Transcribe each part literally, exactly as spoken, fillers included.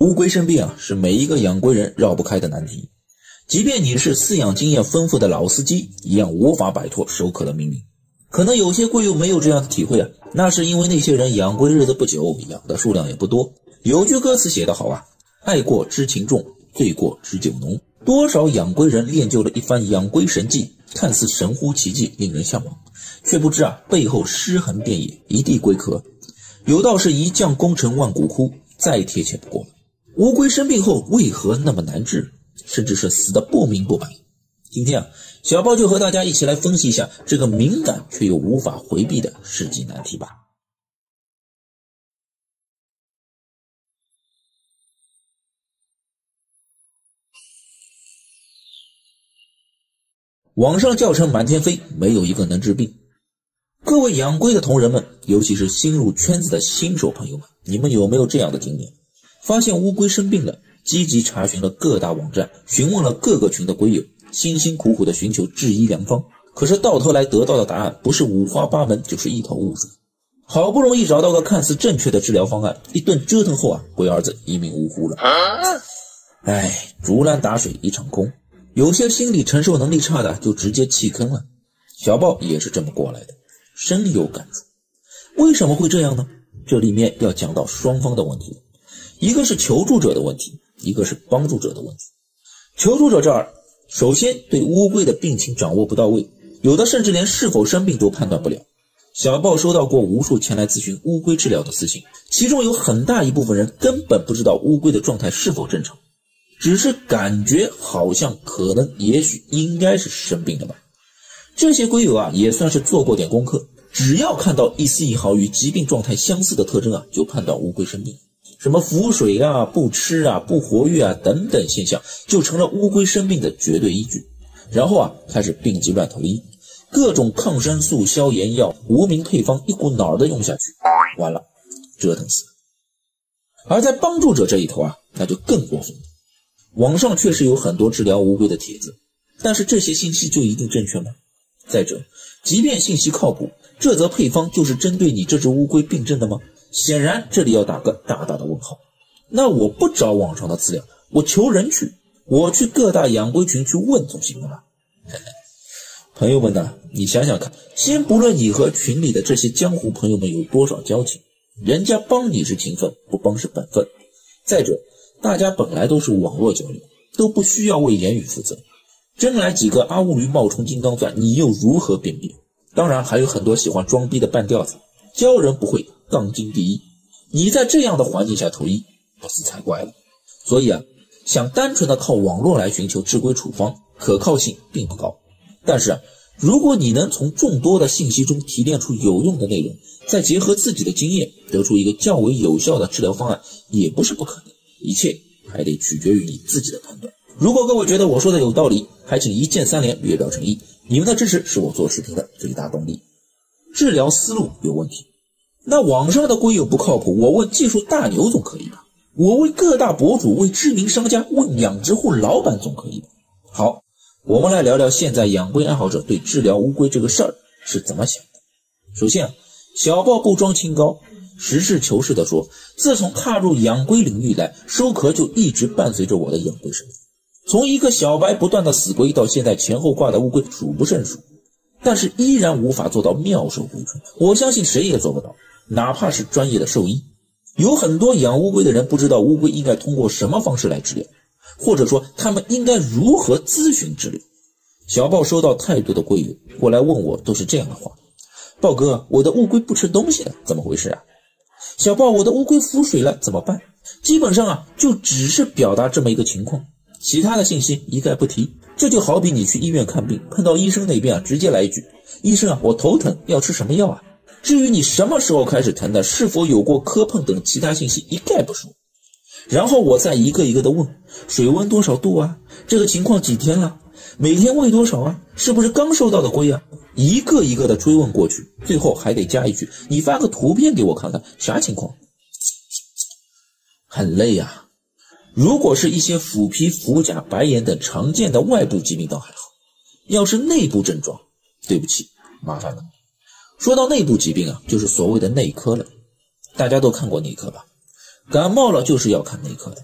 乌龟生病啊，是每一个养龟人绕不开的难题。即便你是饲养经验丰富的老司机，一样无法摆脱授课的命运。可能有些龟友没有这样的体会啊，那是因为那些人养龟日子不久，养的数量也不多。有句歌词写得好啊，爱过知情重，醉过知酒浓。多少养龟人练就了一番养龟神技，看似神乎其技，令人向往，却不知啊背后尸横遍野，一地龟壳。有道是一将功成万骨枯，再贴切不过了。乌龟生病后为何那么难治，甚至是死得不明不白？今天啊，小豹就和大家一起来分析一下这个敏感却又无法回避的世纪难题吧。网上教程满天飞，没有一个能治病。各位养龟的同仁们，尤其是新入圈子的新手朋友们，你们有没有这样的经验？发现乌龟生病了，积极查询了各大网站，询问了各个群的龟友，辛辛苦苦的寻求治医良方，可是到头来得到的答案不是五花八门，就是一头雾水。好不容易找到个看似正确的治疗方案，一顿折腾后啊，龟儿子一命呜呼了。唉，竹篮打水一场空。有些心理承受能力差的就直接弃坑了。小豹也是这么过来的，深有感触。为什么会这样呢？这里面要讲到双方的问题了。一个是求助者的问题，一个是帮助者的问题。求助者这儿，首先对乌龟的病情掌握不到位，有的甚至连是否生病都判断不了。小豹收到过无数前来咨询乌龟治疗的私信，其中有很大一部分人根本不知道乌龟的状态是否正常，只是感觉好像可能也许应该是生病了吧。这些龟友啊也算是做过点功课，只要看到一丝一毫与疾病状态相似的特征啊，就判断乌龟生病。什么浮水啊、不吃啊、不活跃啊等等现象，就成了乌龟生病的绝对依据。然后啊，开始病急乱投医，各种抗生素、消炎药、无名配方一股脑的用下去，完了，折腾死了。而在帮助者这一头啊，那就更过分了。网上确实有很多治疗乌龟的帖子，但是这些信息就一定正确吗？再者，即便信息靠谱，这则配方就是针对你这只乌龟病症的吗？显然这里要打个大大的问号。那我不找网上的资料，我求人去，我去各大养龟群去问总行了吧？朋友们呢，你想想看，先不论你和群里的这些江湖朋友们有多少交情，人家帮你是情分，不帮是本分。再者，大家本来都是网络交流，都不需要为言语负责，真来几个阿乌驴冒充金刚钻，你又如何辨别？当然还有很多喜欢装逼的半吊子，教人不会，杠精第一。你在这样的环境下投医，不死才怪了。所以啊，想单纯的靠网络来寻求治龟处方，可靠性并不高。但是啊，如果你能从众多的信息中提炼出有用的内容，再结合自己的经验，得出一个较为有效的治疗方案，也不是不可能。一切还得取决于你自己的判断。如果各位觉得我说的有道理，还请一键三连，略表诚意。你们的支持是我做视频的最大动力。治疗思路有问题，那网上的龟友不靠谱，我问技术大牛总可以吧？我为各大博主、为知名商家、问养殖户老板总可以吧？好，我们来聊聊现在养龟爱好者对治疗乌龟这个事儿是怎么想的。首先啊，小豹不装清高，实事求是地说，自从踏入养龟领域来，收壳就一直伴随着我的养龟生涯。从一个小白不断的死龟到现在前后挂的乌龟数不胜数，但是依然无法做到妙手回春。我相信谁也做不到，哪怕是专业的兽医。有很多养乌龟的人不知道乌龟应该通过什么方式来治疗，或者说他们应该如何咨询治疗。小豹收到太多的龟友过来问我都是这样的话：豹哥，我的乌龟不吃东西了，怎么回事啊？小豹，我的乌龟浮水了，怎么办？基本上啊，就只是表达这么一个情况，其他的信息一概不提。这就好比你去医院看病，碰到医生那边啊，直接来一句：医生啊，我头疼，要吃什么药啊？至于你什么时候开始疼的，是否有过磕碰等其他信息一概不说。然后我再一个一个的问：水温多少度啊？这个情况几天了？每天喂多少啊？是不是刚收到的龟啊？一个一个的追问过去，最后还得加一句：你发个图片给我看看，啥情况？很累啊。如果是一些腐皮、腹甲、白眼等常见的外部疾病倒还好，要是内部症状，对不起，麻烦了。说到内部疾病啊，就是所谓的内科了。大家都看过内科吧？感冒了就是要看内科的，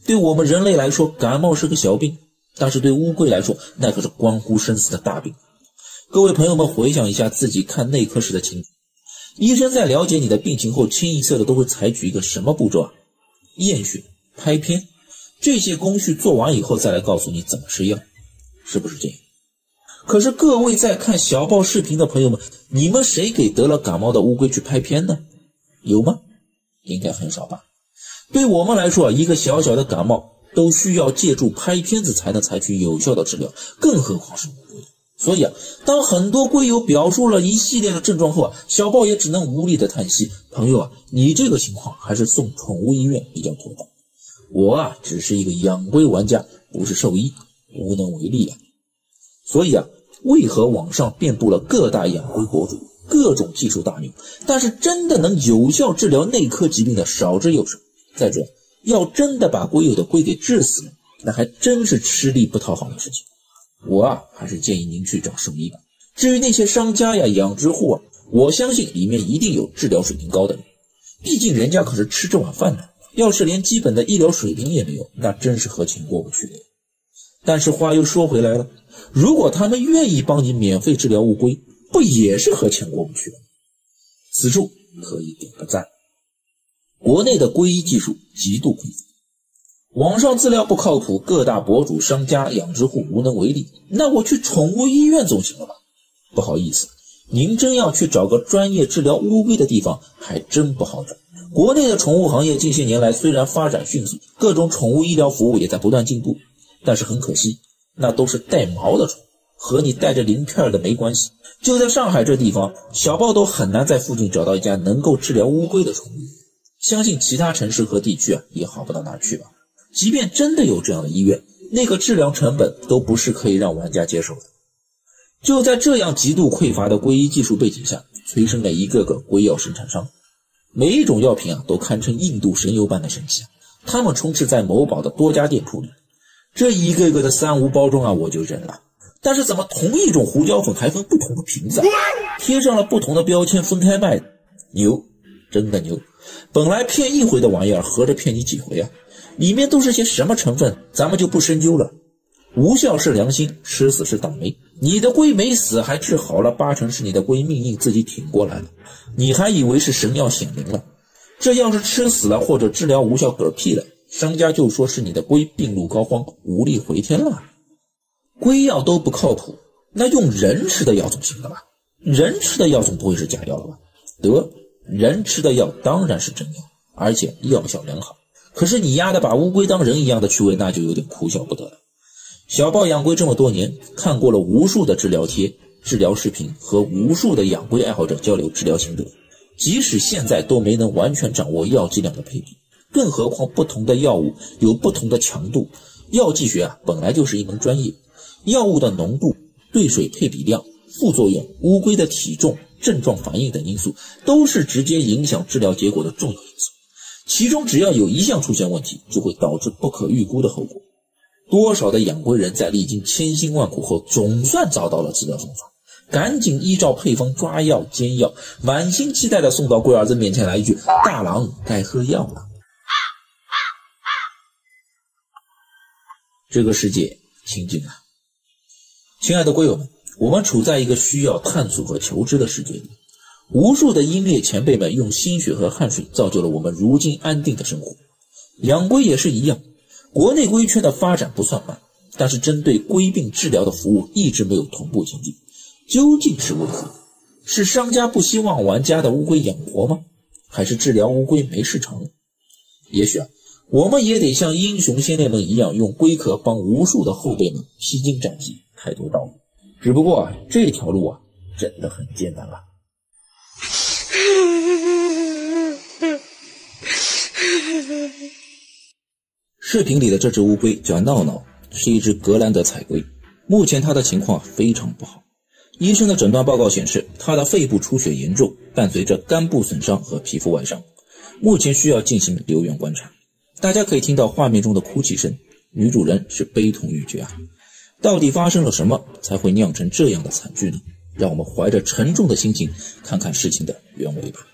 对我们人类来说，感冒是个小病，但是对乌龟来说，那可是关乎生死的大病。各位朋友们回想一下自己看内科时的情景，医生在了解你的病情后，清一色的都会采取一个什么步骤啊？验血、拍片，这些工序做完以后再来告诉你怎么吃药，是不是这样？可是各位在看小报视频的朋友们，你们谁给得了感冒的乌龟去拍片呢？有吗？应该很少吧。对我们来说啊，一个小小的感冒都需要借助拍片子才能采取有效的治疗，更何况是乌龟。所以啊，当很多龟友表述了一系列的症状后啊，小报也只能无力的叹息，朋友啊，你这个情况还是送宠物医院比较妥当。我啊，只是一个养龟玩家，不是兽医，无能为力啊。所以啊，为何网上遍布了各大养龟博主，各种技术大牛，但是真的能有效治疗内科疾病的少之又少。再者，要真的把龟友的龟给治死了，那还真是吃力不讨好的事情。我啊，还是建议您去找兽医吧。至于那些商家呀、养殖户啊，我相信里面一定有治疗水平高的人，毕竟人家可是吃这碗饭的，要是连基本的医疗水平也没有，那真是和钱过不去的。但是话又说回来了，如果他们愿意帮你免费治疗乌龟，不也是和钱过不去的？此处可以点个赞。国内的龟医技术极度匮乏，网上资料不靠谱，各大博主、商家、养殖户无能为力，那我去宠物医院总行了吧？不好意思，您真要去找个专业治疗乌龟的地方，还真不好找。国内的宠物行业近些年来虽然发展迅速，各种宠物医疗服务也在不断进步，但是很可惜，那都是带毛的宠物，和你带着鳞片的没关系。就在上海这地方，小报都很难在附近找到一家能够治疗乌龟的宠物医院，相信其他城市和地区啊也好不到哪去吧。即便真的有这样的医院，那个治疗成本都不是可以让玩家接受的。就在这样极度匮乏的龟医技术背景下，催生了一个个龟药生产商，每一种药品啊都堪称印度神油般的神奇啊！他们充斥在某宝的多家店铺里，这一个个的三无包装啊我就忍了，但是怎么同一种胡椒粉还分不同的瓶子啊，贴上了不同的标签分开卖？牛，真的牛！本来骗一回的玩意儿，合着骗你几回啊？里面都是些什么成分，咱们就不深究了。无效是良心，吃死是倒霉。你的龟没死还治好了，八成是你的龟命硬自己挺过来了，你还以为是神药显灵了。这要是吃死了或者治疗无效嗝屁了，商家就说是你的龟病入膏肓，无力回天了。龟药都不靠谱，那用人吃的药总行了吧？人吃的药总不会是假药了吧？得，人吃的药当然是真药，而且药效良好。可是你丫的把乌龟当人一样的去喂，那就有点哭笑不得了。小豹养龟这么多年，看过了无数的治疗贴、治疗视频和无数的养龟爱好者交流治疗心得，即使现在都没能完全掌握药剂量的配比，更何况不同的药物有不同的强度。药剂学啊本来就是一门专业，药物的浓度、兑水配比量、副作用、乌龟的体重、症状反应等因素都是直接影响治疗结果的重要因素。其中只要有一项出现问题，就会导致不可预估的后果。多少的养龟人在历经千辛万苦后，总算找到了治疗方法，赶紧依照配方抓药煎药，满心期待地送到龟儿子面前来一句：大郎该喝药了。这个世界清静啊！亲爱的龟友们，我们处在一个需要探索和求知的世界里，无数的英烈前辈们用心血和汗水造就了我们如今安定的生活。养龟也是一样，国内龟圈的发展不算慢，但是针对龟病治疗的服务一直没有同步前进，究竟是为何？是商家不希望玩家的乌龟养活吗？还是治疗乌龟没市场？也许啊，我们也得像英雄先烈们一样，用龟壳帮无数的后辈们披荆斩棘，开拓道路。只不过啊，这条路啊，真的很艰难啊。视频里的这只乌龟叫闹闹，是一只格兰德彩龟，目前它的情况非常不好。医生的诊断报告显示，它的肺部出血严重，伴随着肝部损伤和皮肤外伤，目前需要进行留院观察。大家可以听到画面中的哭泣声，女主人是悲痛欲绝啊！到底发生了什么才会酿成这样的惨剧呢？让我们怀着沉重的心情看看事情的原委吧。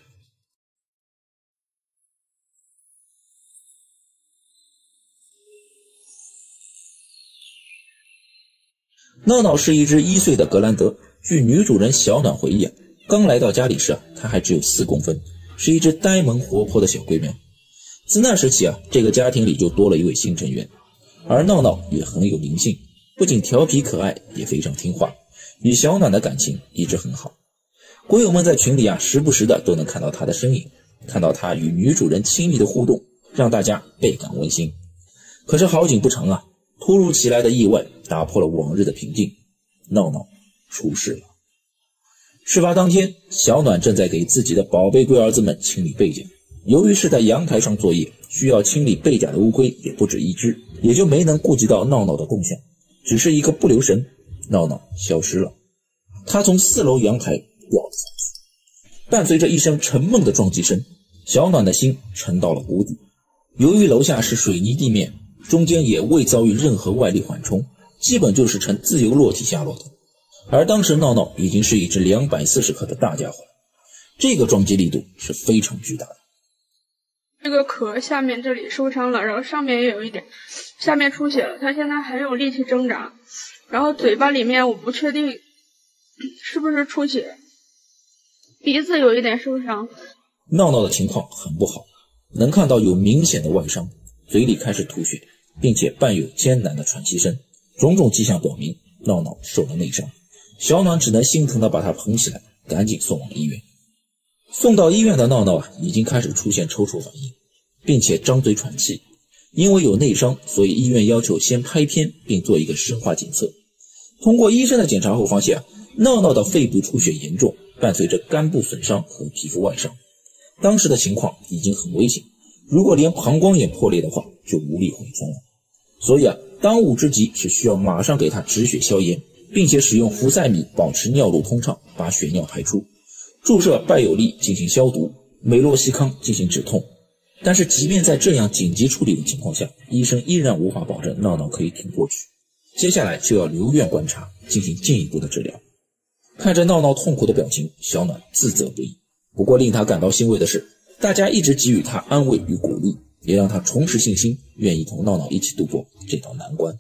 闹闹是一只一岁的格兰德，据女主人小暖回忆啊，刚来到家里时啊，她还只有四公分，是一只呆萌活泼的小龟喵。自那时起啊，这个家庭里就多了一位新成员，而闹闹也很有灵性，不仅调皮可爱，也非常听话，与小暖的感情一直很好。龟友们在群里啊，时不时的都能看到她的身影，看到她与女主人亲密的互动，让大家倍感温馨。可是好景不长啊，突如其来的意外打破了往日的平静，闹闹出事了。事发当天，小暖正在给自己的宝贝龟儿子们清理背甲，由于是在阳台上作业，需要清理背甲的乌龟也不止一只，也就没能顾及到闹闹的动向，只是一个不留神，闹闹消失了。他从四楼阳台掉了下去，伴随着一声沉闷的撞击声，小暖的心沉到了谷底。由于楼下是水泥地面，中间也未遭遇任何外力缓冲，基本就是呈自由落体下落的。而当时闹闹已经是一只两百四十克的大家伙，这个撞击力度是非常巨大的。 这个壳下面这里受伤了，然后上面也有一点，下面出血了，他现在还有力气挣扎，然后嘴巴里面我不确定是不是出血，鼻子有一点受伤。 闹闹的情况很不好，能看到有明显的外伤，嘴里开始吐血，并且伴有艰难的喘息声，种种迹象表明闹闹受了内伤。小暖只能心疼地把他捧起来，赶紧送往医院。送到医院的闹闹啊，已经开始出现抽搐反应，并且张嘴喘气。因为有内伤，所以医院要求先拍片并做一个生化检测。通过医生的检查后发现啊，闹闹的肺部出血严重，伴随着肝部损伤和皮肤外伤。当时的情况已经很危险，如果连膀胱也破裂的话，就无力回天了。所以啊，当务之急是需要马上给他止血消炎，并且使用氟塞米保持尿路通畅，把血尿排出，注射拜有利进行消毒，美洛西康进行止痛。但是即便在这样紧急处理的情况下，医生依然无法保证闹闹可以挺过去。接下来就要留院观察，进行进一步的治疗。看着闹闹痛苦的表情，小暖自责不已。不过令他感到欣慰的是，大家一直给予他安慰与鼓励，也让他重拾信心，愿意同闹闹一起度过这道难关。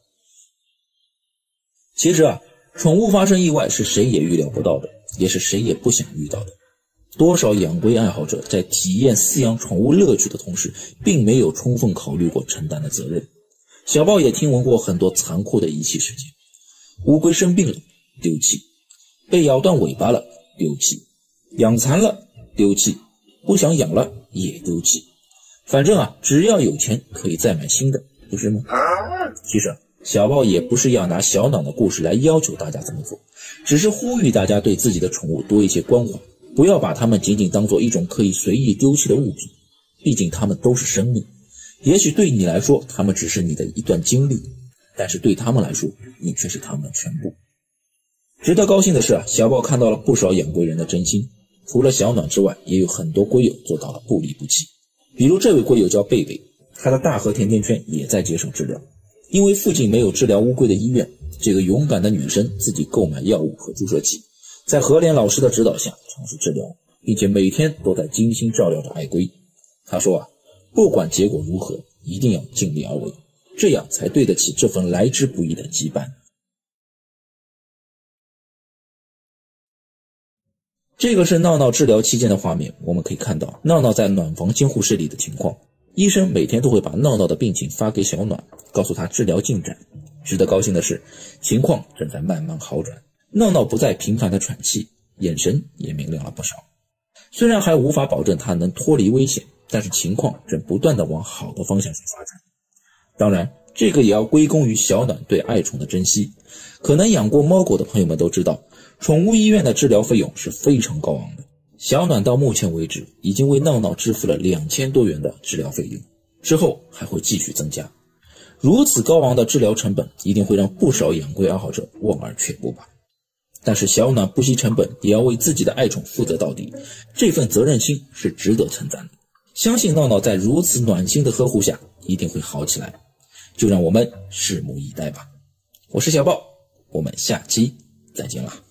其实啊，宠物发生意外是谁也预料不到的，也是谁也不想遇到的。多少养龟爱好者在体验饲养宠物乐趣的同时，并没有充分考虑过承担的责任。小豹也听闻过很多残酷的遗弃事件，乌龟生病了丢弃，被咬断尾巴了丢弃，养残了丢弃，不想养了也丢弃。反正啊，只要有钱可以再买新的，不是吗？其实小豹也不是要拿小暖的故事来要求大家这么做，只是呼吁大家对自己的宠物多一些关怀，不要把它们仅仅当作一种可以随意丢弃的物品，毕竟它们都是生命。也许对你来说它们只是你的一段经历，但是对他们来说你却是他们的全部。值得高兴的是啊，小豹看到了不少养龟人的真心，除了小暖之外，也有很多龟友做到了不离不弃。比如这位龟友叫贝贝，他的大和甜甜圈也在接受治疗。因为附近没有治疗乌龟的医院，这个勇敢的女生自己购买药物和注射器，在何莲老师的指导下尝试治疗，并且每天都在精心照料着爱龟。他说啊，不管结果如何，一定要尽力而为，这样才对得起这份来之不易的羁绊。这个是闹闹治疗期间的画面，我们可以看到闹闹在暖房监护室里的情况。医生每天都会把闹闹的病情发给小暖，告诉他治疗进展。值得高兴的是，情况正在慢慢好转，闹闹不再频繁的喘气，眼神也明亮了不少。虽然还无法保证他能脱离危险，但是情况正不断的往好的方向去发展。当然，这个也要归功于小暖对爱宠的珍惜。可能养过猫狗的朋友们都知道，宠物医院的治疗费用是非常高昂的。小暖到目前为止已经为闹闹支付了两千多元的治疗费用，之后还会继续增加。如此高昂的治疗成本一定会让不少养龟爱好者望而却步吧。但是小暖不惜成本也要为自己的爱宠负责到底，这份责任心是值得称赞的。相信闹闹在如此暖心的呵护下一定会好起来，就让我们拭目以待吧。我是小豹，我们下期再见了。